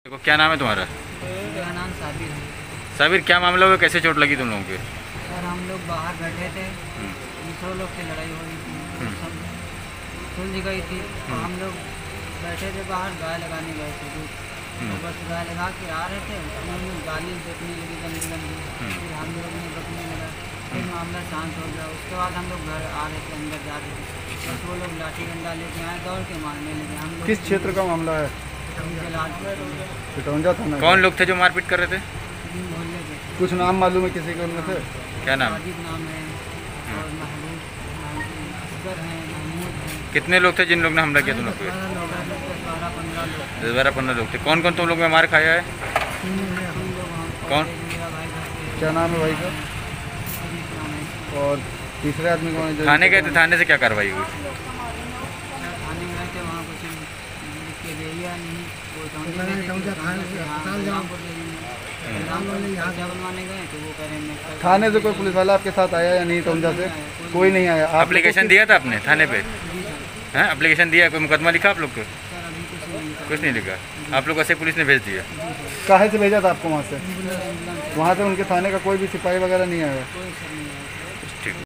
देखो, क्या नाम है तुम्हारा? मेरा नाम साबिर है। साबिर, क्या मामला हुआ? कैसे चोट लगी तुम लोगों के? सर हम लोग बाहर बैठे थे, 200 लोग से लड़ाई हो रही थी, सब सुलझ गई थी। तो हम लोग बैठे थे बाहर, गाय लगाने गए थे तो बस गाय लगा के आ रहे थे, उन्होंने गाली देखने लगी गंदी गंदी, फिर हम लोग ने बकने लगा, फिर मामला शांत हो गया। उसके बाद हम लोग घर आ रहे थे, अंदर जा रहे थे, बस वो लोग लाठी डंडा लेके आए, दौड़ के मारने लगे। हम लोग किस क्षेत्र का मामला है? पिटौंजा थाना। कौन लोग थे जो मारपीट कर रहे थे? मोहल्ले के कुछ नाम मालूम है किसी के उनमें से? क्या नाम? वाजिब नाम है और महबूब असगर हैं, महमूद हैं। कितने लोग थे जिन लोग ने हमला किया तुम लोग पे? 12-15 लोग। 10-12-15 लोग थे। कौन कौन तुम लोग में मार खाया है? कौन? मेरा भाई था, क्या नाम है भाई का? अजीत नाम है। और तीसरे आदमी कौन है जो? थाने गए थे, थाने से क्या कार्रवाई हुई? थाने गए थे, वहाँ कुछ लिख के दे दिया नहीं, वो बनवाने गए तो वो कह रहे हैं थाने से कोई पुलिस वाला आपके साथ आया या नहीं? टौंजा से कोई नहीं आया? आप एप्लीकेशन दिया था आपने थाने पे? हैं, एप्लीकेशन दिया? कोई मुकदमा लिखा आप लोग को? सर अभी कुछ नहीं लिखा। आप लोग ऐसे पुलिस ने भेज दिया? काहे से भेजा था आपको वहाँ से? कोई वहाँ से उनके थाने का कोई भी सिपाही वगैरह नहीं आया? सर नहीं है।